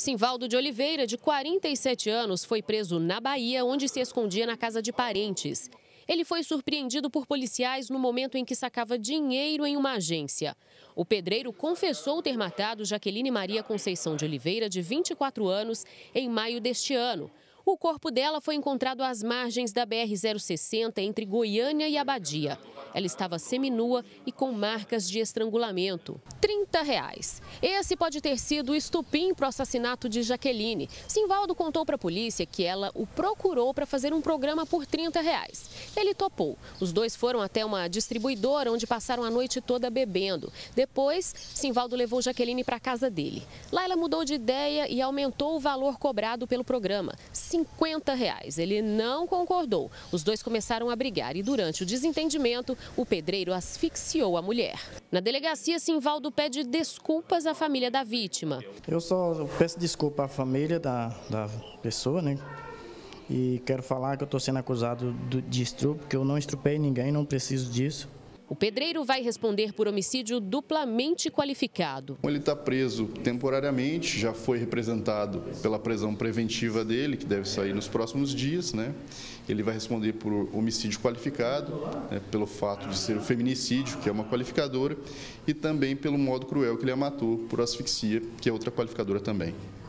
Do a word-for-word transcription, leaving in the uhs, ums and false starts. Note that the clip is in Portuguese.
Simvaldo de Oliveira, de quarenta e sete anos, foi preso na Bahia, onde se escondia na casa de parentes. Ele foi surpreendido por policiais no momento em que sacava dinheiro em uma agência. O pedreiro confessou ter matado Jaqueline Maria Conceição de Oliveira, de vinte e quatro anos, em maio deste ano. O corpo dela foi encontrado às margens da B R zero sessenta, entre Goiânia e Abadia. Ela estava seminua e com marcas de estrangulamento. trinta reais. Esse pode ter sido o estupim para o assassinato de Jaqueline. Simvaldo contou para a polícia que ela o procurou para fazer um programa por trinta reais. Ele topou. Os dois foram até uma distribuidora onde passaram a noite toda bebendo. Depois, Simvaldo levou Jaqueline para a casa dele. Lá ela mudou de ideia e aumentou o valor cobrado pelo programa, cinquenta reais. Ele não concordou. Os dois começaram a brigar e, durante o desentendimento, o pedreiro asfixiou a mulher. Na delegacia, Simvaldo pede desculpas à família da vítima. Eu só peço desculpa à família da, da pessoa, né? E quero falar que eu estou sendo acusado de estupro, que eu não estrupei ninguém, não preciso disso. O pedreiro vai responder por homicídio duplamente qualificado. Ele está preso temporariamente, já foi representado pela prisão preventiva dele, que deve sair nos próximos dias, né? Ele vai responder por homicídio qualificado, né, pelo fato de ser o feminicídio, que é uma qualificadora, e também pelo modo cruel que ele a matou, por asfixia, que é outra qualificadora também.